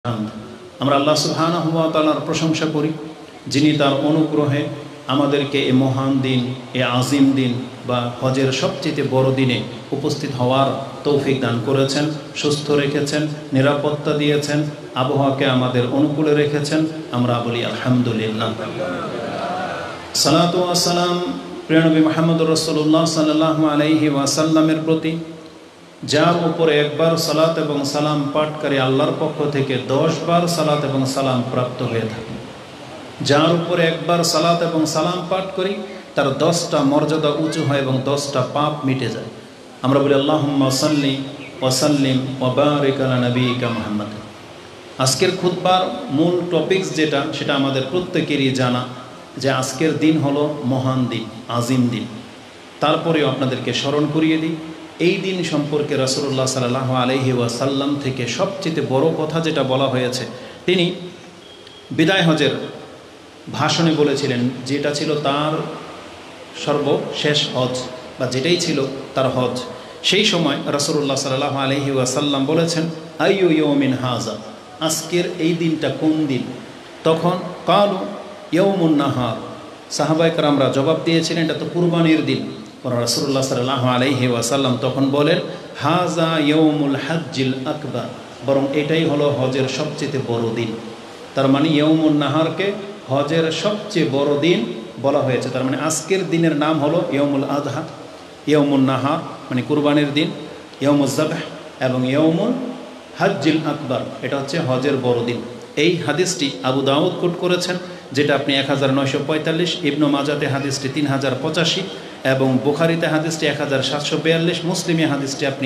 আমরা আল্লাহ সুবহানাহু ওয়া তাআলার প্রশংসা করি, যিনি তার অনুগ্রহে আমাদেরকে এই মহান দিন, এই আজিম দিন বা হজের সবচেয়ে বড় দিনে উপস্থিত হওয়ার তৌফিক দান করেছেন, সুস্থ রেখেছেন, নিরাপত্তা দিয়েছেন, আবহাওয়াকে আমাদের অনুকূলে রেখেছেন। আমরা বলি আলহামদুলিল্লাহ। সালাতু ওয়া সালাম প্রিয় নবী মুহাম্মদুর রাসূলুল্লাহ সাল্লাল্লাহু আলাইহি ওয়াসাল্লামের প্রতি, যার উপরে একবার সালাত এবং সালাম পাঠকারী আল্লাহর পক্ষ থেকে 10 বার সালাত এবং সালাম প্রাপ্ত হয়ে থাকে। যার উপরে একবার সালাত এবং সালাম পাঠ করি তার 10টা মর্যাদা উঁচু হয় এবং 10টা পাপ মিটে যায়। আমরা বলি আল্লাহুম্মা সাল্লি ওয়া সাল্লিম ওয়া বারিক আলা নবিয়িকা মুহাম্মদ। আজকের খুতবার মূল টপিকস যেটা, সেটা আমাদের প্রত্যেকেরই জানা যে আজকের দিন হলো মহান দিন, আজিম দিন। তারপরেও আপনাদেরকে স্মরণ করিয়ে দিই, এই দিন সম্পর্কে রাসূলুল্লাহ সাল্লাল্লাহু আলাইহি ওয়াসাল্লাম থেকে সবচেয়ে বড় কথা যেটা বলা হয়েছে, তিনি বিদায় হজের ভাষণে বলেছিলেন, যেটা ছিল তার সর্বশেষ হজ বা যেটাই ছিল তার হজ। সেই সময় রাসূলুল্লাহ সাল্লাল্লাহু আলাইহি ওয়াসাল্লাম বলেছেন, আইয়ু ইয়াউমিন হাযা, আজকের এই দিনটা কোন দিন? তখন কালু ইয়াউমুন নাহার, সাহাবায়ে কেরামরা জবাব দিয়েছিলেন, এটা তো কুরবানির দিন। রাসূলুল্লাহ সাল্লাল্লাহু আলাইহি ওয়াসাল্লাম তখন বলেন, হাযা ইয়াউমুল হাজ্জিল আকবার, বরং এটাই হলো হজের সবচেয়ে বড় দিন। তার মানে ইয়াউমুন নাহারকে হজের সবচেয়ে বড় দিন বলা হয়েছে। তার মানে আজকের দিনের নাম হলো ইয়াউমুল আযহা, ইয়াউমুন নাহার মানে কুরবানির দিন, ইয়াউমুজ যাবহ এবং ইয়াউমুল হাজ্জিল আকবার, এটা হচ্ছে হজের বড় দিন। এই হাদিসটি আবু দাউদ কোট করেছেন, যেটা আপনি 1945, ইবনে মাজাতে হাদিসটি 3085 এবং বুখারীতে হাদিসটি 1742, মুসলিমে হাদিসটি আপনি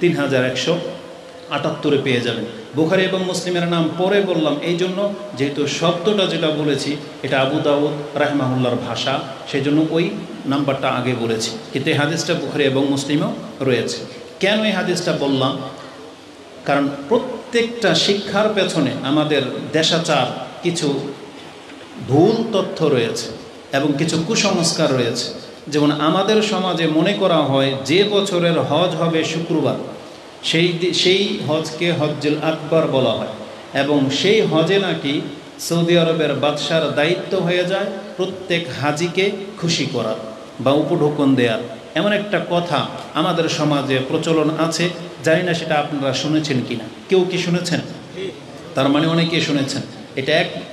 3178 পেয়ে যাবেন। বুখারী এবং মুসলিমের নাম পরে বললাম এই জন্য, যেহেতু শব্দটা যেটা বলেছি এটা আবু দাউদ রাহিমাহুল্লাহর ভাষা, সেই জন্য ওই নাম্বারটা আগে বলেছি, কিন্তু এই হাদিসটা বুখারী এবং মুসলিমেও রয়েছে। কেন এই হাদিসটা বললাম? কারণ প্রত্যেকটা শিক্ষার পেছনে আমাদের দেশাচার কিছু ভুল তথ্য রয়েছে এবং কিছু কুসংস্কার রয়েছে। যেমন আমাদের সমাজে মনে করা হয় যে বছরের হজ হবে শুক্রবার, সেই হজকে হজ্জুল আকবার বলা হয়, এবং সেই হজে নাকি সৌদি আরবের বাদশার দায়িত্ব হয়ে যায় প্রত্যেক হাজিকে খুশি করার বা উপঢৌকন দেওয়ার। এমন একটা কথা আমাদের সমাজে প্রচলন আছে, জানি না সেটা আপনারা শুনেছেন কিনা। কেউ কি শুনেছেন? তার মানে অনেকেই শুনেছেন। এটা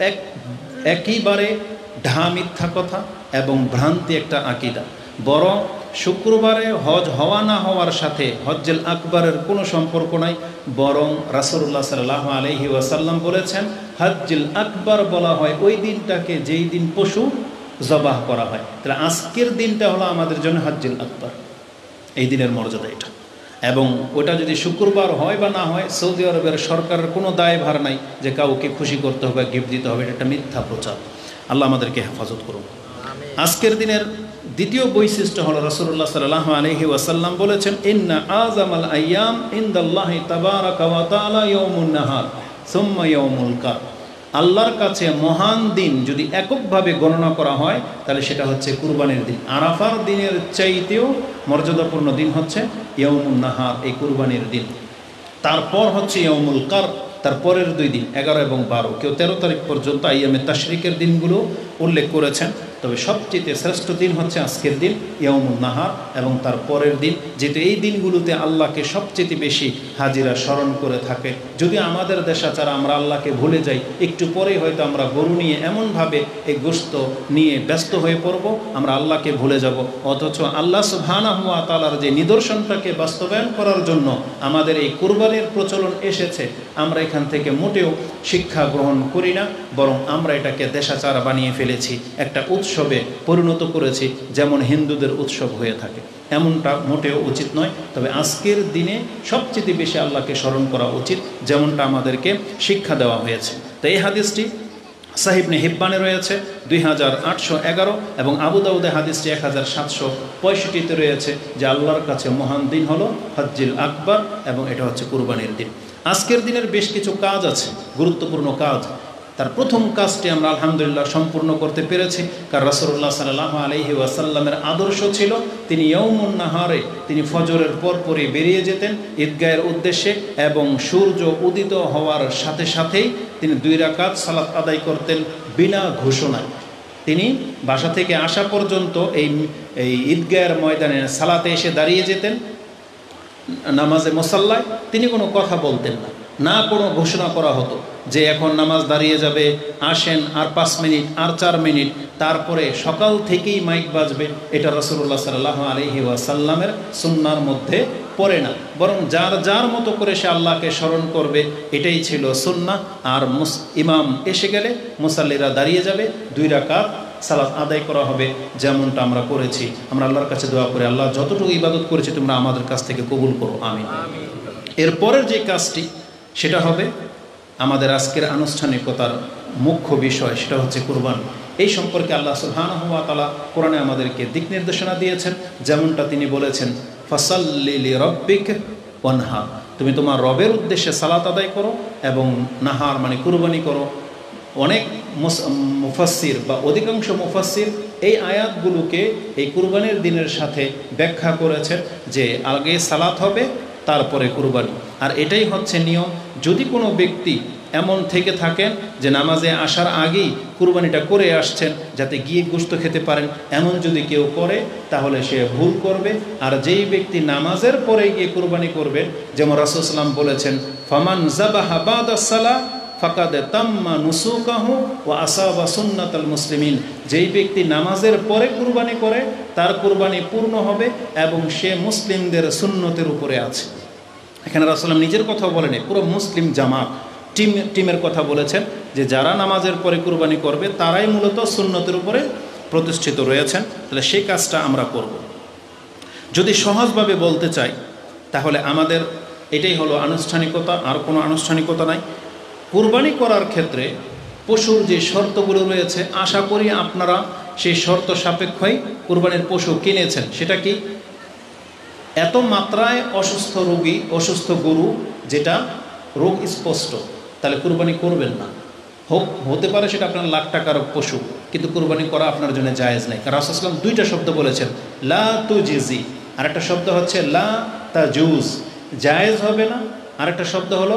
একেবারে ঢা মিথ্যা কথা এবং ভ্রান্তি একটা আকিদা। বরং শুক্রবারে হজ হওয়া না হওয়ার সাথে হজ্জুল আকবরের কোনো সম্পর্ক নাই, বরং রাসূলুল্লাহ সাল্লাল্লাহু আলাইহি ওয়াসাল্লাম বলেছেন, হজ্জুল আকবর বলা হয় ওই দিনটাকে যেই দিন পশু জবাহ করা হয়। তাহলে আজকের দিনটা হলো আমাদের জন্য হজ্জুল আকবর, এই দিনের মর্যাদা এটা। এবং ওটা যদি শুক্রবার হয় বা না হয়, সৌদি আরবের সরকারের কোনো দায়ভার নাই যে কাউকে খুশি করতে হবে, গিফট দিতে হবে। এটা একটা মিথ্যা প্রচার। আল্লাহ আমাদেরকে হেফাজত করুন। আজকের দিনের দ্বিতীয় বৈশিষ্ট্য হলো, রাসূলুল্লাহ সাল্লাল্লাহু আলাইহি ওয়াসাল্লাম বলেছেন, ইন্না আযামাল আইয়াম ইনদাল্লাহি তাবারাকা ওয়া তাআলা ইয়াউমুন নাহার সুম্মা ইয়াউমুল কার। আল্লাহর কাছে মহান দিন যদি এককভাবে গণনা করা হয় তাহলে সেটা হচ্ছে কুরবানির দিন। আরাফার দিনের চাইতেও মর্যাদাপূর্ণ দিন হচ্ছে ইয়াউমুন নাহার, এই কুরবানির দিন। তারপর হচ্ছে ইয়াউমুল কার, তারপরের 2 দিন 11 এবং 12, কেউ 13 তারিখ পর্যন্ত আইয়ামে তাশরিকের দিনগুলো উল্লেখ করেছেন। তবে সবচেয়ে শ্রেষ্ঠ দিন হচ্ছে আজকের দিন ইয়াউমুন নাহার এবং তার পরের দিন, যেহেতু এই দিনগুলোতে আল্লাহকে সবচেয়ে বেশি হাজিরা স্মরণ করে থাকে। যদি আমাদের দেশাচার আমরা আল্লাহকে ভুলে যাই, একটু পরেই হয়তো আমরা গরু নিয়ে এমনভাবে এই গোশত নিয়ে ব্যস্ত হয়ে পড়ব, আমরা আল্লাহকে ভুলে যাব। অথচ আল্লাহ সুবহানাহু ওয়া তাআলার যে নিদর্শনটাকে বাস্তবায়ন করার জন্য আমাদের এই কুরবানির প্রচলন এসেছে, আমরা এখান থেকে মোটেও শিক্ষা গ্রহণ করি না, বরং আমরা এটাকে দেশাচার বানিয়ে ফেলেছি, একটা উৎসবে পরিণত করেছি, যেমন হিন্দুদের উৎসব হয়ে থাকে। এমনটা মোটেও উচিত নয়। তবে আজকের দিনে সবচেয়ে বেশি আল্লাহকে স্মরণ করা উচিত, যেমনটা আমাদেরকে শিক্ষা দেওয়া হয়েছে। তো এই হাদিসটি সহিহ ইবনে হিব্বানে রয়েছে 2811 এবং আবু দাউদে হাদিসটি 1765 রয়েছে, যে আল্লাহর কাছে মহান দিন হলো হজ্জুল আকবার এবং এটা হচ্ছে কুরবানির দিন। আজকের দিনের বেশ কিছু কাজ আছে, গুরুত্বপূর্ণ কাজ। তার প্রথম কাজটি আমরা আলহামদুলিল্লাহ সম্পূর্ণ করতে পেরেছি। কারণ রাসূলুল্লাহ সাল্লাল্লাহু আলাইহি ওয়াসাল্লামের আদর্শ ছিল তিনি ইয়াউমুন নাহারে তিনি ফজরের পরপরই বেরিয়ে যেতেন ঈদগাহের উদ্দেশ্যে এবং সূর্য উদিত হওয়ার সাথে সাথেই তিনি 2 রাকাত সালাত আদায় করতেন বিনা ঘোষণায়। তিনি বাসা থেকে আসা পর্যন্ত এই ঈদগাহের ময়দানে সালাতে এসে দাঁড়িয়ে যেতেন নামাজে মুসাল্লায়, তিনি কোনো কথা বলতেন না, না কোনো ঘোষণা করা হতো যে এখন নামাজ দাঁড়িয়ে যাবে, আসেন আর 5 মিনিট আর 4 মিনিট, তারপরে সকাল থেকেই মাইক বাজবে, এটা রাসূলুল্লাহ সাল্লাল্লাহু আলাইহি ওয়াসাল্লামের সুন্নাহর মধ্যে পড়ে না। বরং যার যার মতো করে সে আল্লাহকে স্মরণ করবে, এটাই ছিল সুন্নাহ। আর ইমাম এসে গেলে মুসাল্লিরা দাঁড়িয়ে যাবে, 2 রাকাত সালাত আদায় করা হবে, যেমনটা আমরা করেছি। আমরা আল্লাহর কাছে দোয়া করি, আল্লাহ যতটুকু ইবাদত করেছি তোমরা আমাদের কাছ থেকে কবুল করো, আমিন। এরপরের যে কাজটি সেটা হবে আমাদের আজকের আনুষ্ঠানিকতার মুখ্য বিষয়, সেটা হচ্ছে কুরবানি। এই সম্পর্কে আল্লাহ সুবহানাহু ওয়া তাআলা কোরআনে আমাদেরকে দিক নির্দেশনা দিয়েছেন, যেমনটা তিনি বলেছেন ফাসাল্লি লিরাব্বিক ওয়ানহার, তুমি তোমার রবের উদ্দেশ্যে সালাত আদায় করো এবং নাহার মানে কুরবানি করো। অনেক মুফাসসির বা অধিকাংশ মুফাসসির এই আয়াতগুলোকে এই কুরবানির দিনের সাথে ব্যাখ্যা করেছেন যে আগে সালাত হবে তারপরে কুরবানি। আর এটাই হচ্ছে নিয়ম। যদি কোনো ব্যক্তি এমন থেকে থাকেন যে নামাজে আসার আগেই কুরবানিটা করে আসছেন যাতে গিয়ে গোশত খেতে পারেন, এমন যদি কেউ করে তাহলে সে ভুল করবে। আর যেই ব্যক্তি নামাজের পরে গিয়ে কুরবানি করবেন, যেমন রাসূল সাল্লাল্লাহু আলাইহি ওয়াসাল্লাম বলেছেন ফামান যাবাহা বাদাস সালাহ ফাকাদ তাম্মা নুসুকাহু ওয়া আসাবা সুন্নাতাল মুসলিমিন, যেই ব্যক্তি নামাজের পরে কুরবানি করে তার কুরবানি পূর্ণ হবে এবং সে মুসলিমদের সুন্নতের উপরে আছে। এখানে রাসূল সাল্লাল্লাহু নিজের কথাও বলেন, পুরো মুসলিম জামাত টিমের কথা বলেছেন যে যারা নামাজের পরে কুরবানি করবে তারাই মূলত সুন্নতের উপরে প্রতিষ্ঠিত রয়েছেন। তাহলে সেই কাজটা আমরা করব। যদি সহজভাবে বলতে চাই তাহলে আমাদের এটাই হলো আনুষ্ঠানিকতা, আর কোনো আনুষ্ঠানিকতা নাই। কুরবানি করার ক্ষেত্রে পশুর যে শর্তগুলো রয়েছে, আশা করি আপনারা সেই শর্ত সাপেক্ষই কুরবানির পশু কিনেছেন। সেটা কি? এত মাত্রায় অসুস্থ রোগী, অসুস্থ গরু যেটা রোগ স্পষ্ট, তাহলে কুরবানি করবেন না। হতে পারে সেটা আপনার লাখ টাকার পশু, কিন্তু কুরবানি করা আপনার জন্য জায়েজ নাই। কারণ রাসূল সাল্লাল্লাহু আলাইহি ওয়াসাল্লাম 2টা শব্দ বলেছেন, লা তুজিজি, আর একটা শব্দ হচ্ছে লা তাজুজ, জায়েজ হবে না। আরেকটা শব্দ হলো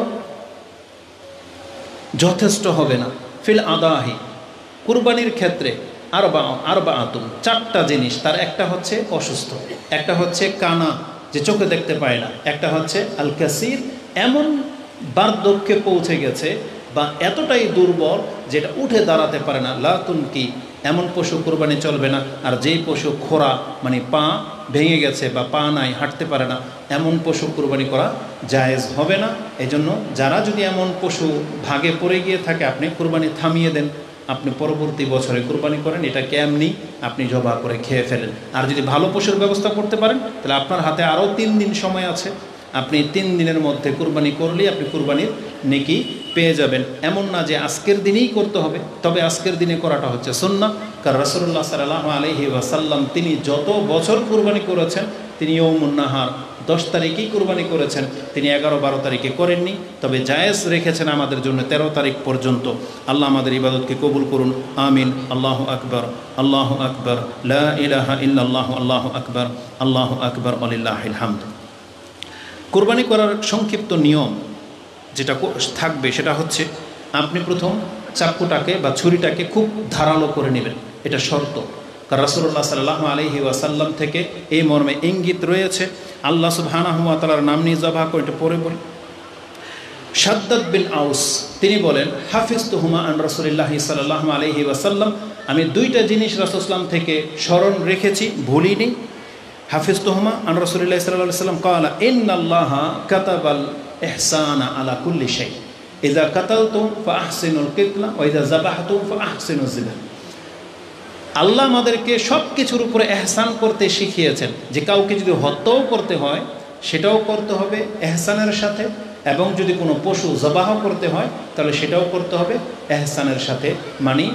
যথেষ্ট হবে না। ফিল আদাহি, কুরবানির ক্ষেত্রে আরবাআতুন, 4টা জিনিস। তার একটা হচ্ছে অসুস্থ, একটা হচ্ছে কানা যে চোখে দেখতে পায় না, একটা হচ্ছে আল কাসির এমন বার্ধক্যে পৌঁছে গেছে বা এতটাই দুর্বল যেটা উঠে দাঁড়াতে পারে না। লাতুন কি, এমন পশু কুরবানি চলবে না। আর যেই পশু খোরা মানে পা ভেঙে গেছে বা পা নাই, হাঁটতে পারে না, এমন পশু কুরবানি করা জায়েজ হবে না। এজন্য যারা যদি এমন পশু ভাগে পড়ে গিয়ে থাকে, আপনি কুরবানি থামিয়ে দেন, আপনি পরবর্তী বছরে কুরবানি করেন, এটা কেমনি আপনি জবাই করে খেয়ে ফেলেন। আর যদি ভালো পশুর ব্যবস্থা করতে পারেন তাহলে আপনার হাতে আরও 3 দিন সময় আছে, আপনি 3 দিনের মধ্যে কুরবানি করলেই আপনি কুরবানির নেকি পেয়ে যাবেন। এমন না যে আজকের দিনেই করতে হবে, তবে আজকের দিনে করাটা হচ্ছে সুন্নাহ। কারণ রাসূলুল্লাহ সাল্লাল্লাহু আলাইহি ওয়াসাল্লাম তিনি যত বছর কুরবানি করেছেন, তিনি ইয়াউমুন নাহার 10 তারিখেই কুরবানি করেছেন, তিনি 11-12 তারিখে করেননি। তবে জায়েজ রেখেছেন আমাদের জন্য 13 তারিখ পর্যন্ত। আল্লাহ আমাদের ইবাদতকে কবুল করুন, আমিন। আল্লাহু আকবার, আল্লাহু আকবার, লা ইলাহা ইল্লাল্লাহু, আল্লাহু আকবার, আল্লাহু আকবার, ওয়ালিল্লাহিল হামদ। কুরবানি করার সংক্ষিপ্ত নিয়ম যেটা থাকবে সেটা হচ্ছে আপনি প্রথম চাকুটাকে বা ছুরিটাকে খুব ধারালো করে নেবেন, এটা শর্ত। কারণ রাসূলুল্লাহ সাল্লাল্লাহু আলাইহি ওয়াসাল্লাম থেকে এই মর্মে ইঙ্গিত রয়েছে। আল্লাহ সুবহানাহু ওয়া তাআলার নাম নিয়ে জবাহ করে, এটা পরে বলি। শাদ্দাদ বিন আউস তিনি বলেন, হাফিজতুহুমা আন রাসূলিল্লাহি সাল্লাল্লাহু আলাইহি ওয়াসাল্লাম, আমি 2টা জিনিস রাসূল সাল্লাল্লাহু থেকে স্মরণ রেখেছি, ভুলিনি। হাফিজতুহুমা আন রাসূলিল্লাহি সাল্লাল্লাহু আলাইহি ওয়াসাল্লাম ক্বালা ইন্নাল্লাহা কাতাবাল ইহসানা আলা কুল্লি শাই, ইযা কাতালতুম ফাআহসিনুল কিতলা ওয়া ইযা যাবাহতুম ফাআহসিনুজ যিবহ। আল্লাহ আমাদেরকে সব কিছুর উপরে এহসান করতে শিখিয়েছেন, যে কাউকে যদি হত্যাও করতে হয় সেটাও করতে হবে এহসানের সাথে, এবং যদি কোনো পশু জবাহ করতে হয় তাহলে সেটাও করতে হবে এহসানের সাথে, মানে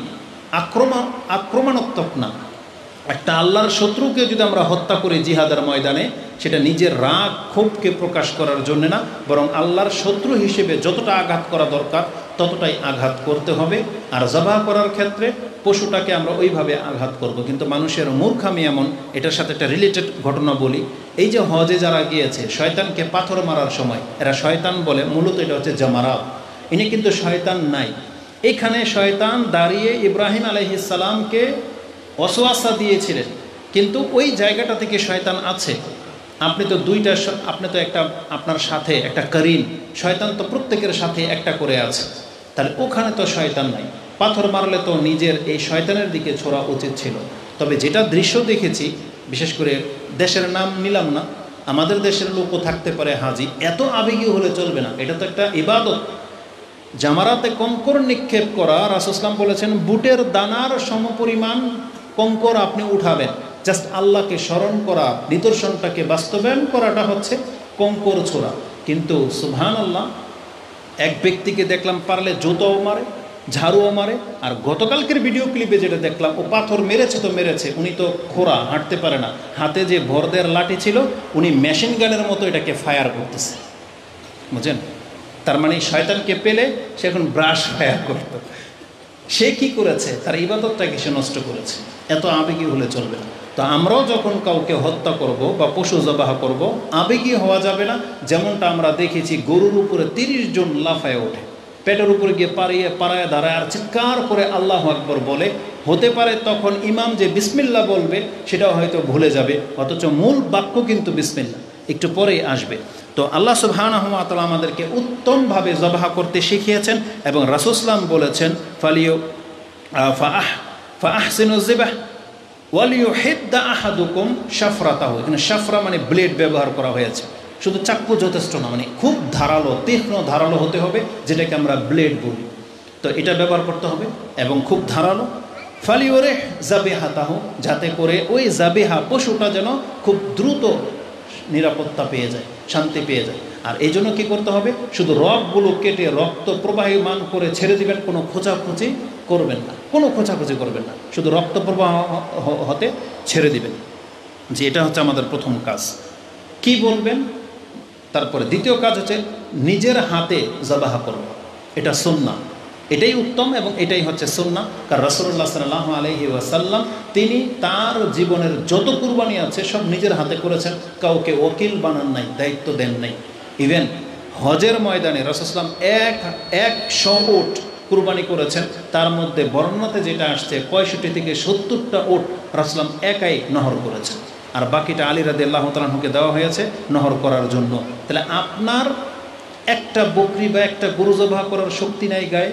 আক্রমণাত্মক না। একটা আল্লাহর শত্রুকে যদি আমরা হত্যা করি জিহাদের ময়দানে, সেটা নিজের রাগ ক্ষোভকে প্রকাশ করার জন্য না, বরং আল্লাহর শত্রু হিসেবে যতটা আঘাত করা দরকার ততটাই আঘাত করতে হবে। আর জবাহ করার ক্ষেত্রে পশুটাকে আমরা ওইভাবে আঘাত করব। কিন্তু মানুষের মূর্খামি এমন, এটার সাথে একটা রিলেটেড ঘটনা বলি। এই যে হজে যারা গিয়েছে, শয়তানকে পাথর মারার সময় এরা শয়তান বলে, মূলত এটা হচ্ছে জামারাত, ইনি কিন্তু শয়তান নাই। এখানে শয়তান দাঁড়িয়ে ইব্রাহিম আলাইহিস সালামকে ওয়াসওয়াসা দিয়েছিলেন, কিন্তু ওই জায়গাটা থেকে শয়তান আছে। আপনি তো আপনি তো একটা আপনার সাথে একটা করিন, শয়তান তো প্রত্যেকের সাথে একটা করে আছে, তাহলে ওখানে তো শয়তান নাই। পাথর মারলে তো নিজের এই শয়তানের দিকে ছোড়া উচিত ছিল। তবে যেটা দৃশ্য দেখেছি, বিশেষ করে দেশের নাম নিলাম না, আমাদের দেশের লোকও থাকতে পারে হাজি, এত আবেগী হলে চলবে না, এটা তো একটা ইবাদত। জামারাতে কঙ্কর নিক্ষেপ করা, রাসূল সাল্লাল্লাহু আলাইহি ওয়াসাল্লাম বলেছেন বুটের দানার সমপরিমাণ কঙ্কর আপনি উঠাবেন। জাস্ট আল্লাহকে স্মরণ করা, নিদর্শনটাকে বাস্তবায়ন করাটা হচ্ছে কঙ্কর ছোড়া। কিন্তু সুবহানাল্লাহ, এক ব্যক্তিকে দেখলাম পারলে জুতোও মারে, ঝাড়ুও মারে। আর গতকালকের ভিডিও ক্লিপে যেটা দেখলাম, ও পাথর মেরেছে তো মেরেছে, উনি তো খোড়া, হাঁটতে পারে না, হাতে যে ভরদের লাঠি ছিল উনি মেশিন গানের মতো এটাকে ফায়ার করতেছে, বুঝছেন? তার মানে শয়তানকে পেলে সে এখন ব্রাশ ফায়ার করত। সে কি করেছে? তার ইবাদতটাকে সে নষ্ট করেছে। এত আবেগী হলে চলবে না। তো আমরাও যখন কাউকে হত্যা করব বা পশু জবাহ করব, আবেগী হওয়া যাবে না। যেমনটা আমরা দেখেছি, গরুর উপরে 30 জন লাফায় ওঠে, পেটের উপরে গিয়ে পাড়ায় দাঁড়ায় আর চিৎকার করে আল্লাহু আকবার বলে। হতে পারে তখন ইমাম যে বিসমিল্লাহ বলবে সেটাও হয়তো ভুলে যাবে, অথচ মূল বাক্য কিন্তু বিসমিল্লাহ, একটু পরেই আসবে। তো আল্লাহ সুবহানাহু ওয়া তাআলা আমাদেরকে উত্তমভাবে জবাহ করতে শিখিয়েছেন, এবং রাসূল সাল্লাল্লাহু আলাইহি ওয়াসাল্লাম বলেছেন ফাআহসিনুজ যিবাহ ওয়ালিয়ুহিদ্দা আহাদুকুম শাফরাতাহু। এখানে শাফরা মানে ব্লেড ব্যবহার করা হয়েছে, শুধু চাকু যথেষ্ট না, মানে খুব ধারালো, তীক্ষ্ণ ধারালো হতে হবে, যেটাকে আমরা ব্লেড বলি। তো এটা ব্যবহার করতে হবে এবং খুব ধারালো। ফালিউরিহ যাবিহাতাহু, যাতে করে ওই যাবিহা পশুটা যেন খুব দ্রুত নিরাপত্তা পেয়ে যায়, শান্তি পেয়ে যায়। আর এই জন্য কী করতে হবে? শুধু রগগুলো কেটে রক্ত প্রবাহমান করে ছেড়ে দিবেন, কোনো খোঁচাখুচি করবেন না, কোনো খোঁচাখুচি করবেন না, শুধু রক্ত প্রবাহ হতে ছেড়ে দিবেন। যে এটা হচ্ছে আমাদের প্রথম কাজ। কি বলবেন? তারপরে দ্বিতীয় কাজ হচ্ছে নিজের হাতে জবাহ করবেন, এটা সুন্নাহ, এটাই উত্তম এবং এটাই হচ্ছে সুন্নাহ। কারণ রাসূলুল্লাহ সাল্লাল্লাহু আলাইহি ওয়াসাল্লাম তিনি তার জীবনের যত কুরবানি আছে সব নিজের হাতে করেছেন, কাউকে ওকিল বানান নাই, দায়িত্ব দেন নাই। ইভেন হজের ময়দানে রাসূল সাল্লাল্লাহু আলাইহি ওয়াসাল্লাম 100 উট কুরবানি করেছেন, তার মধ্যে বর্ণনাতে যেটা আসছে 65 থেকে 70টা উট রাসূল সাল্লাল্লাহু আলাইহি ওয়াসাল্লাম একাই নহর করেছেন, আর বাকিটা আলী রাদিয়াল্লাহু তাআলা আনহুকে দেওয়া হয়েছে নহর করার জন্য। তাহলে আপনার একটা বকরি বা একটা গরু জবাহ করার শক্তি নাই গায়ে,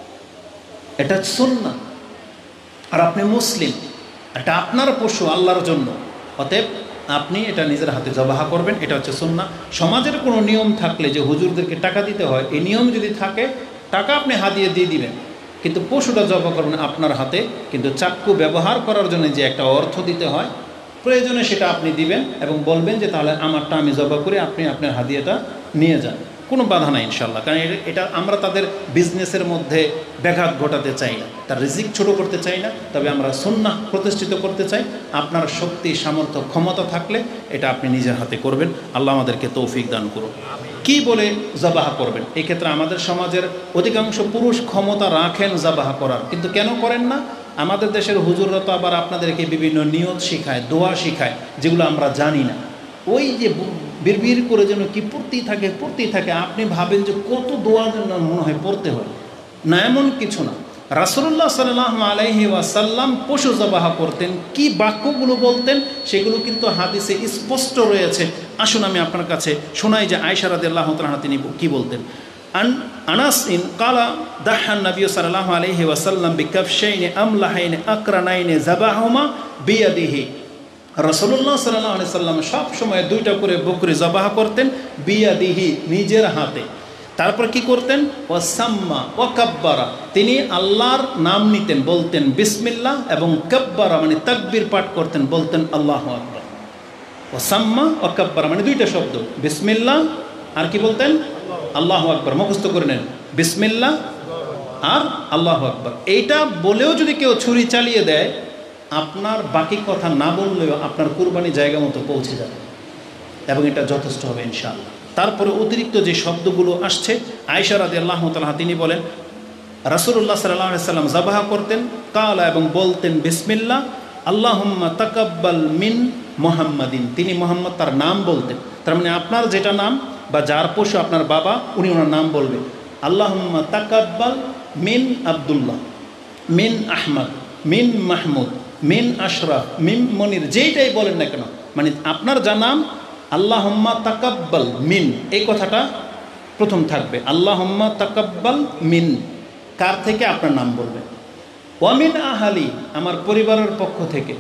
এটা সুন্নাহ। আর আপনি মুসলিম, এটা আপনার পশু আল্লাহর জন্য, অতএব আপনি এটা নিজের হাতে জবাহ করবেন, এটা হচ্ছে সুন্নাহ। সমাজের কোনো নিয়ম থাকলে যে হুজুরদেরকে টাকা দিতে হয়, এই নিয়ম যদি থাকে টাকা আপনি হাতিয়ে দিয়ে দিবেন, কিন্তু পশুটা জবাহ করবেন আপনার হাতে। কিন্তু চাক্কু ব্যবহার করার জন্য যে একটা অর্থ দিতে হয়, প্রয়োজনে সেটা আপনি দিবেন এবং বলবেন যে তাহলে আমারটা আমি জবাহ করে আপনি আপনার হাদিয়াটা নিয়ে যান, কোনো বাধা নাই ইনশাল্লাহ। কারণ এটা আমরা তাদের বিজনেসের মধ্যে ব্যাঘাত ঘটাতে চাই না, তার রিজিক ছোট করতে চাই না, তবে আমরা সুন্নাহ প্রতিষ্ঠিত করতে চাই। আপনার শক্তি, সামর্থ্য, ক্ষমতা থাকলে এটা আপনি নিজের হাতে করবেন। আল্লাহ আমাদেরকে তৌফিক দান করুন। কি বলে জবাহ করবেন? এই ক্ষেত্রে আমাদের সমাজের অধিকাংশ পুরুষ ক্ষমতা রাখেন জবাহ করার, কিন্তু কেন করেন না? আমাদের দেশের হুজুররা তো আবার আপনাদেরকে বিভিন্ন নিয়ত শিখায়, দোয়া শিখায়, যেগুলো আমরা জানি না। ওই যে বিড়বিড় করে যেন কি পড়তেই থাকে, আপনি ভাবেন যে কত দোয়া যেন মনে হয় পড়তে হয় না, এমন কিছু না। রাসূলুল্লাহ সাল্লাল্লাহু আলাইহি ওয়াসাল্লাম পশু জবাহ করতেন, কি বাক্যগুলো বলতেন সেগুলো কিন্তু হাদিসে স্পষ্ট রয়েছে। আসুন আমি আপনার কাছে শোনাই যে আয়েশা রাদিয়াল্লাহু তাআলা তিনি কি বলতেন। আনাস ইন কালা দাহান নবী সাল্লাল্লাহু আলাইহি ওয়াসাল্লাম বিকাফশাইনি আমলাহাইনি আকরানাইনি যাবাহুমা বিয়াদিহি। রাসূলুল্লাহ সাল্লাল্লাহু আলাইহি ওয়াসাল্লাম সব সময় 2টা করে বকরি জবাহ করতেন, বিয়াদিহি নিজের হাতে। তারপর কি করতেন? ওয়াসাম্মা ওয়াকাব্বারা, তিনি আল্লাহর নাম নিতেন, বলতেন বিসমিল্লাহ, এবং কাব্বারা মানে তাকবীর পাঠ করতেন, বলতেন আল্লাহু আকবার। ওয়াসাম্মা ওয়াকাব্বারা মানে 2টা শব্দ, বিসমিল্লাহ আর কি বলতেন? আল্লাহু আকবার। মুখস্থ করে নেন, বিসমিল্লাহ আর আল্লাহু আকবার। এইটা বলেও যদি কেউ ছুরি চালিয়ে দেয়, আপনার বাকি কথা না বললেও আপনার কুরবানি জায়গা মতো পৌঁছে যাবে এবং এটা যথেষ্ট হবে ইনশাআল্লাহ। তারপরে অতিরিক্ত যে শব্দগুলো আসছে, আয়েশা রাদিয়াল্লাহু তাআলা তিনি বলেন রাসূলুল্লাহ সাল্লাল্লাহু আলাইহি সাল্লাম যাবাহ করতেন কালা এবং বলতেন বিসমিল্লাহ আল্লাহুম্মা তাকাব্বাল মিন মুহাম্মাদিন, তিনি মোহাম্মদ তার নাম বলতেন। তার মানে আপনার যেটা নাম বা যার পশু আপনার বাবা, উনি ওনার নাম বলবেন। আল্লাহুম্মা তাকাব্বাল মিন আব্দুল্লাহ, মিন আহমদ, মিন মাহমুদ, মিন আশরাফ, মিন মনির, যেইটাই বলেন না কেন, মানে আপনার যা নাম আল্লাহুম্মা তাকাব্বাল মিন, এই কথাটা প্রথম থাকবে। আল্লাহুম্মা তাকাব্বাল মিন, কার থেকে? আপনার নাম বলবেন। ওয়ামিন আহালি, আমার পরিবারের পক্ষ থেকে।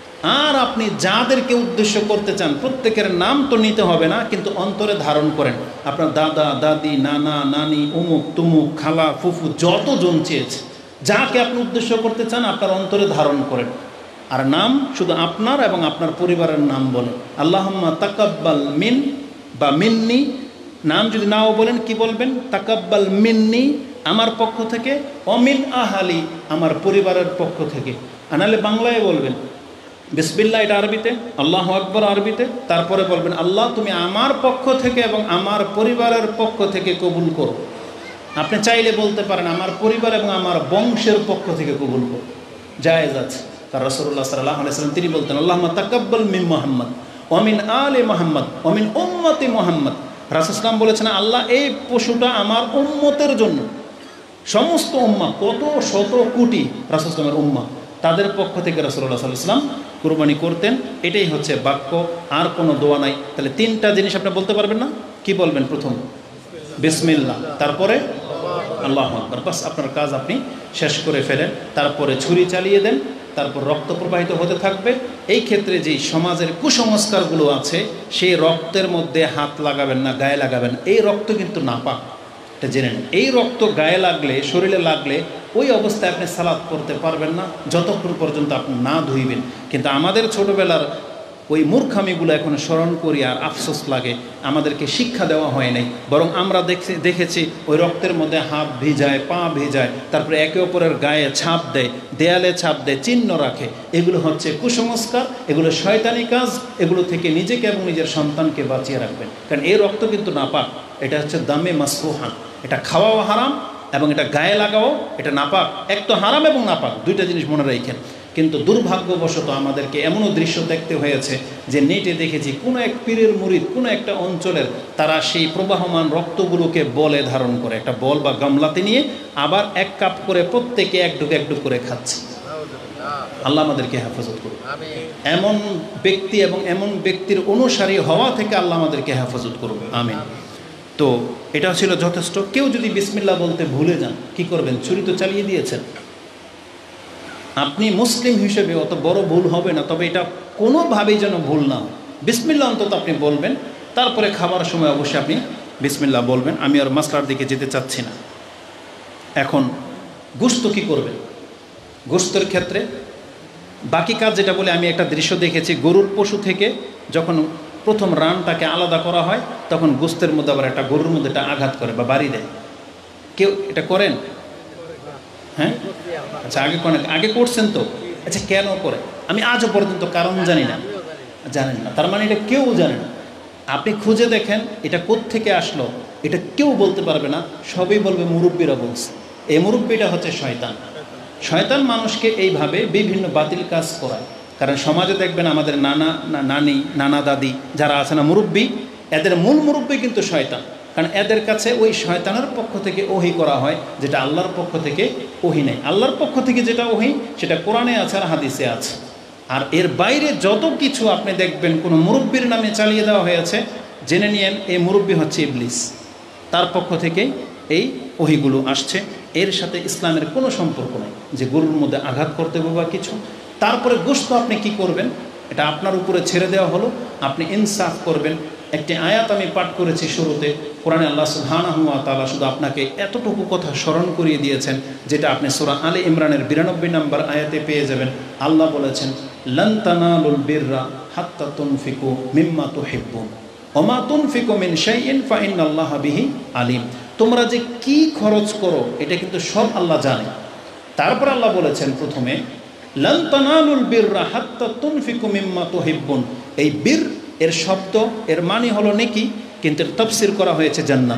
আর আপনি যাদেরকে উদ্দেশ্য করতে চান প্রত্যেকের নাম তো নিতে হবে না, কিন্তু অন্তরে ধারণ করেন। আপনার দাদা দাদি, নানা নানি, অমুক তুমুক, খালা ফুফু, যতজন চেয়েছে, যাকে আপনি উদ্দেশ্য করতে চান আপনার অন্তরে ধারণ করেন। আর নাম শুধু আপনার এবং আপনার পরিবারের নাম বলেন। আল্লাহুম্মা তাকাব্বাল মিন বা মিন্নি, নাম যদি নাও বলেন কি বলবেন? তাকাব্বাল মিন্নি, আমার পক্ষ থেকে, অমিন আহালি, আমার পরিবারের পক্ষ থেকে। আনালে বাংলায় বলবেন বিসমিল্লাহ, এটা আরবিতে, আল্লাহু আকবার আরবিতে, তারপরে বলবেন আল্লাহ তুমি আমার পক্ষ থেকে এবং আমার পরিবারের পক্ষ থেকে কবুল করো। আপনি চাইলে বলতে পারেন আমার পরিবার এবং আমার বংশের পক্ষ থেকে কবুল করো, জায়েজ আছে। কারণ রাসূলুল্লাহ সাল্লাল্লাহু আলাইহি ওয়াসাল্লাম তিনি বলতেন আল্লাহুম্মা তাকাব্বাল মিন মুহাম্মদ ওয়া মিন আলি মুহাম্মদ ওয়া মিন উম্মতি মুহাম্মদ। রাসূল সাল্লাল্লাহু আলাইহি ওয়াসাল্লাম বলেছেন আল্লাহ এই পশুটা আমার উম্মতের জন্য, সমস্ত উম্মাহ, কত শত কোটি রাসূল সাল্লাল্লাহু উম্মাহ, তাদের পক্ষ থেকে রাসূলুল্লাহ সাল্লাল্লাহু আলাইহি ওয়াসাল্লাম কুরবানি করতেন। এটাই হচ্ছে বাক্য, আর কোনো দোয়া নাই। তাহলে তিনটা জিনিস আপনি বলতে পারবেন না? কি বলবেন? প্রথম বিসমিল্লাহ, তারপরে আল্লাহু আকবার, বাস আপনার কাজ আপনি শেষ করে ফেলেন। তারপরে ছুরি চালিয়ে দেন, তারপর রক্ত প্রবাহিত হতে থাকবে। এই ক্ষেত্রে যেই সমাজের কুসংস্কারগুলো আছে, সেই রক্তের মধ্যে হাত লাগাবেন না, গায়ে লাগাবেন। এই রক্ত কিন্তু নাপাক, এটা জেনে নেন। এই রক্ত গায়ে লাগলে, শরীরে লাগলে, ওই অবস্থায় আপনি সালাত করতে পারবেন না যতক্ষণ পর্যন্ত আপনি না ধুইবেন। কিন্তু আমাদের ছোটোবেলার ওই মূর্খামিগুলো এখন স্মরণ করি আর আফসোস লাগে, আমাদেরকে শিক্ষা দেওয়া হয় নাই। বরং আমরা দেখেছি ওই রক্তের মধ্যে হাত ভিজায়, পা ভিজায়, তারপরে একে অপরের গায়ে ছাপ দেয়, দেয়ালে ছাপ দেয়, চিহ্ন রাখে। এগুলো হচ্ছে কুসংস্কার, এগুলো শয়তানি কাজ। এগুলো থেকে নিজেকে এবং নিজের সন্তানকে বাঁচিয়ে রাখবেন, কারণ এই রক্ত কিন্তু নাপাক। এটা হচ্ছে দামে মাসফুহান, এটা খাওয়াও হারাম এবং এটা গায়ে লাগাও এটা নাপাক। এক তো হারাম এবং নাপাক, দুইটা জিনিস মনে রাখেন। কিন্তু দুর্ভাগ্যবশত আমাদেরকে এমনও দৃশ্য দেখতে হয়েছে যে নেটে দেখেছি কোনো এক পীরের মুরিদ কোনো একটা অঞ্চলের, তারা সেই প্রবাহমান রক্তগুলোকে বলে ধারণ করে, একটা বল বা গামলাতে নিয়ে আবার এক কাপ করে প্রত্যেকে একডুক একডুক করে খাচ্ছে। আল্লাহ আমাদেরকে হেফাজত করুন। এমন ব্যক্তি এবং এমন ব্যক্তির অনুসারী হওয়া থেকে আল্লাহ আমাদেরকে হেফাজত করুন, আমিন। তো এটা ছিল যথেষ্ট। কেউ যদি বিসমিল্লাহ বলতে ভুলে যান, কি করবেন? ছুরি তো চালিয়ে দিয়েছেন। আপনি মুসলিম হিসেবে অত বড় ভুল হবে না, তবে এটা কোনোভাবেই যেন ভুল না হয়। বিসমিল্লাহ অন্তত আপনি বলবেন, তারপরে খাবার সময় অবশ্যই আপনি বিসমিল্লাহ বলবেন। আমি আর মাসলার দিকে যেতে চাচ্ছি না। এখন গোশত কী করবেন? গোশতের ক্ষেত্রে বাকি কাজ যেটা বলে, আমি একটা দৃশ্য দেখেছি, গরুর পশু থেকে যখন প্রথম রানটাকে আলাদা করা হয়, তখন গোশতের মধ্যে আবার একটা গরুর মধ্যে এটা আঘাত করে বা বাড়ি দেয়। কেউ এটা করেন? হ্যাঁ, আচ্ছা, আগে করছেন তো। আচ্ছা, কেন করে? আমি আজও পর্যন্ত কারণ জানি না। জানেন না, তার মানে এটা কেউ জানে না। আপনি খুঁজে দেখেন এটা কোত্থেকে আসলো, এটা কেউ বলতে পারবে না। সবই বলবে মুরব্বীরা বলছে। এই মুরব্বীটা হচ্ছে শয়তান। শয়তান মানুষকে এইভাবে বিভিন্ন বাতিল কাজ করায়। কারণ সমাজে দেখবেন আমাদের নানা নানি, নানা দাদি যারা আছে না, মুরব্বী, এদের মূল মুরব্বী কিন্তু শয়তান। কারণ এদের কাছে ওই শয়তানের পক্ষ থেকে ওহী করা হয়, যেটা আল্লাহর পক্ষ থেকে ওহী নেই। আল্লাহর পক্ষ থেকে যেটা ওহী সেটা কোরআনে আছে আর হাদিসে আছে। আর এর বাইরে যত কিছু আপনি দেখবেন কোনো মুরব্বীর নামে চালিয়ে দেওয়া হয়েছে, জেনে নিয়েন এই মুরব্বী হচ্ছে ইবলিস। তার পক্ষ থেকে এই ওহীগুলো আসছে। এর সাথে ইসলামের কোনো সম্পর্ক নেই যে গরুর মধ্যে আঘাত করতে হবে বা কিছু। তারপরে গোশত আপনি কি করবেন, এটা আপনার উপরে ছেড়ে দেওয়া হলো। আপনি ইনসাফ করবেন। একটি আয়াত আমি পাঠ করেছি শুরুতে, কোরআনে আল্লাহ সুবহানাহু ওয়া তাআলা শুধু আপনাকে এতটুকু কথা স্মরণ করিয়ে দিয়েছেন, যেটা আপনি সূরা আলে ইমরানের 92 নম্বর আয়াতে পেয়ে যাবেন। আল্লাহ বলেছেন, লান তানালুল বিররা হাত্তা তুনফিকু মিম্মা তুহিব্বুন ওয়া মা তুনফিকু মিন শাইইন ফা ইন্নাল্লাহা বিহি আলিম। তোমরা যে কি খরচ করো এটা কিন্তু সব আল্লাহ জানে। তারপর আল্লাহ বলেছেন প্রথমে, লান তানালুল বিররা হাত্তা তুনফিকু মিম্মা তুহিব্বুন। এই বীর এর শব্দ, এর মানে হলো নেকি, কিন্তু এর তাফসীর করা হয়েছে জান্নাত।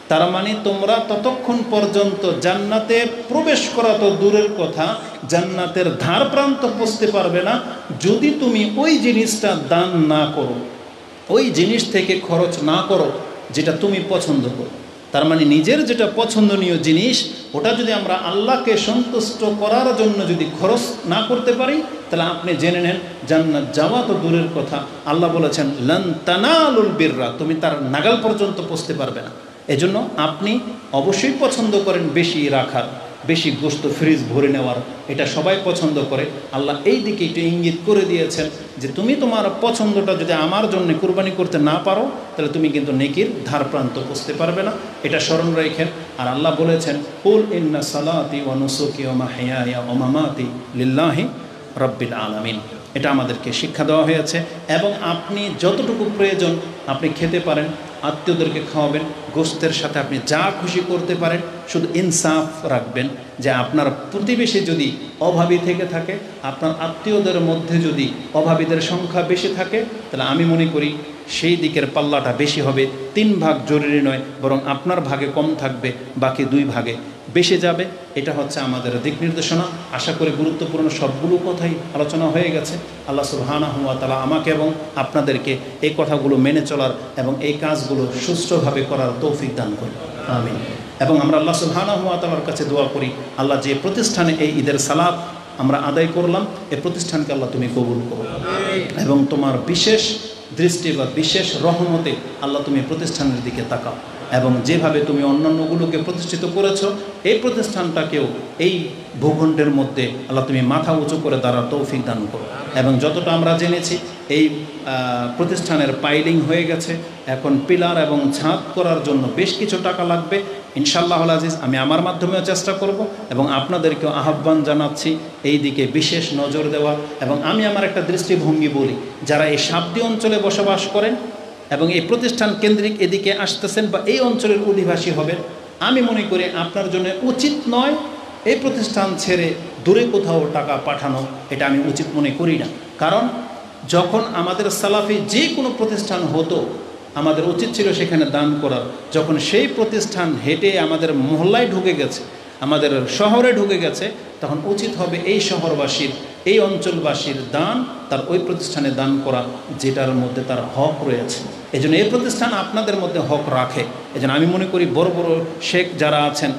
তার মানে তোমরা ততক্ষণ পর্যন্ত জান্নাতে প্রবেশ করা তো দূরের কথা, জান্নাতের ধার প্রান্ত পৌঁছতে পারবে না যদি তুমি ওই জিনিসটা দান না করো, ওই জিনিস থেকে খরচ না করো যেটা তুমি পছন্দ করো। তার মানে নিজের যেটা পছন্দনীয় জিনিস ওটা যদি আমরা আল্লাহকে সন্তুষ্ট করার জন্য যদি খরচ না করতে পারি, তাহলে আপনি জেনে নেন জান্নাত যাওয়া তো দূরের কথা, আল্লাহ বলেছেন লান তানালুল বিররা, তুমি তার নাগাল পর্যন্ত পৌঁছতে পারবে না। এজন্য আপনি অবশ্যই পছন্দ করেন বেশি রাখার, বেশি গোশত ফ্রিজ ভরে নেওয়ার, এটা সবাই পছন্দ করে। আল্লাহ এই দিকে একটু ইঙ্গিত করে দিয়েছেন যে তুমি তোমার পছন্দটা যদি আমার জন্য কুরবানি করতে না পারো, তাহলে তুমি কিন্তু নেকির ধার প্রান্ত পৌঁছতে পারবে না, এটা স্মরণ রেখেন। আর আল্লাহ বলেছেন কুল ইন্না সালাতি ওয়া নুসুকি ওয়া মাহইয়ায়া ওয়া মামাতি লিল্লাহি রাব্বিল আলামিন, এটা আমাদেরকে শিক্ষা দেওয়া হয়েছে। এবং আপনি যতটুকু প্রয়োজন আপনি খেতে পারেন, আত্মীয়দেরকে খাওয়াবেন, গোশতের সাথে আপনি যা খুশি করতে পারেন, শুধু ইনসাফ রাখবেন যে আপনার প্রতিবেশী যদি অভাবী থেকে থাকে, আপনার আত্মীয়দের মধ্যে যদি অভাবীদের সংখ্যা বেশি থাকে, তাহলে আমি মনে করি সেই দিকের পাল্লাটা বেশি হবে। 3 ভাগ জরুরি নয়, বরং আপনার ভাগে কম থাকবে, বাকি 2 ভাগে বেশি যাবে। এটা হচ্ছে আমাদের দিক নির্দেশনা। আশা করি গুরুত্বপূর্ণ সবগুলো কথাই আলোচনা হয়ে গেছে। আল্লাহ সুবহানাহু ওয়া তাআলা আমাকে এবং আপনাদেরকে এই কথাগুলো মেনে চলার এবং এই কাজগুলো সুষ্ঠুভাবে করার তৌফিক দান করুন, আমিন। এবং আমরা আল্লাহ সুবহানাহু ওয়া তাআলার কাছে দোয়া করি, আল্লাহ যে প্রতিষ্ঠানে এই ঈদের সালাত আমরা আদায় করলাম, এই প্রতিষ্ঠানকে আল্লাহ তুমি কবুল করো এবং তোমার বিশেষ দৃষ্টি বা বিশেষ রহমতে আল্লাহ তুমি প্রতিষ্ঠানের দিকে তাকাও এবং যেভাবে তুমি অন্যান্যগুলোকে প্রতিষ্ঠিত করেছো, এই প্রতিষ্ঠানটাকেও এই ভূখণ্ডের মধ্যে আল্লাহ তুমি মাথা উঁচু করে দাঁড়ার তৌফিক দান করো। এবং যতটা আমরা জেনেছি এই প্রতিষ্ঠানের পাইলিং হয়ে গেছে, এখন পিলার এবং ছাদ করার জন্য বেশ কিছু টাকা লাগবে। ইনশাআল্লাহ আজিজ আমি আমার মাধ্যমেও চেষ্টা করব এবং আপনাদেরকেও আহ্বান জানাচ্ছি এই দিকে বিশেষ নজর দেওয়ার। এবং আমি আমার একটা দৃষ্টিভঙ্গি বলি, যারা এই সাবদি অঞ্চলে বসবাস করেন এবং এই প্রতিষ্ঠান কেন্দ্রিক এদিকে আসতেছেন বা এই অঞ্চলের অধিবাসী হবেন, আমি মনে করি আপনার জন্য উচিত নয় এই প্রতিষ্ঠান ছেড়ে দূরে কোথাও টাকা পাঠানো, এটা আমি উচিত মনে করি না। কারণ যখন আমাদের সালাফি যে কোনো প্রতিষ্ঠান হতো, আমাদের উচিত ছিল সেখানে দান করার। যখন সেই প্রতিষ্ঠান হেঁটে আমাদের মহল্লায় ঢুকে গেছে, আমাদের শহরে ঢুকে গেছে, তখন উচিত হবে এই শহরবাসীর, এই অঞ্চলবাসীর দান তার ওই প্রতিষ্ঠানে দান করা যেটার মধ্যে তার হক রয়েছে। এই জন্য এই প্রতিষ্ঠান আপনাদের মধ্যে হক রাখে। এই জন্য আমি মনে করি বড় বড় শেখ যারা আছেন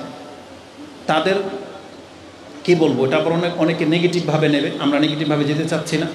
তাদের কি বলবো, এটা আবার অনেকে নেগেটিভভাবে নেবে, আমরা নেগেটিভভাবে যেতে চাচ্ছি না।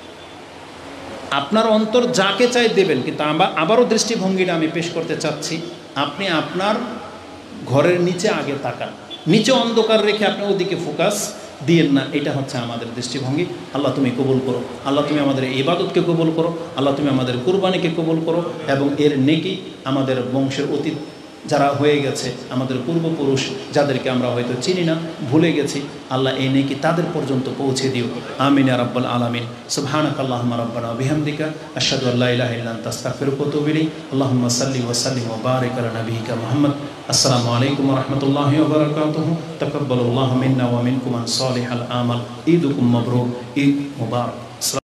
আপনার অন্তর যাকে চাই দেবেন, কিন্তু আবারও দৃষ্টিভঙ্গিটা আমি পেশ করতে চাচ্ছি, আপনি আপনার ঘরের নিচে আগে তাকান, নিচে অন্ধকার রেখে আপনি ওদিকে ফোকাস দিয়েন না। এটা হচ্ছে আমাদের দৃষ্টিভঙ্গি। আল্লাহ তুমি কবুল করো, আল্লাহ তুমি আমাদের ইবাদতকে কবুল করো, আল্লাহ তুমি আমাদের কুরবানিকে কবুল করো এবং এর নেকি আমাদের বংশের অতীত যারা হয়ে গেছে, আমাদের পূর্বপুরুষ যাদেরকে আমরা হয়তো চিনি না, ভুলে গেছি, আল্লাহ এই নেকি তাদের পর্যন্ত পৌঁছে দিও, আমিন ইয়া রাব্বাল আলামিন। সুবহানাকাল্লাহুম্মা রাব্বানা ওয়া বিহামদিকা আশহাদু আল্লা ইলাহা ইল্লা আনতা আস্তাগফিরুকা ওয়া আতুবু ইলাইক। আল্লাহুম্মা সাল্লি ওয়া সাল্লিম ওয়া বারিক আলা নাবিয়িকা মুহাম্মদ। আসসালামু আলাইকুম ওয়া রাহমাতুল্লাহি ওয়া বারাকাতুহু। তাকাব্বালাল্লাহু মিন্না ওয়া মিনকুম সালিহাল আমাল। ঈদুকুম মাবরুক, ঈদ মুবারক।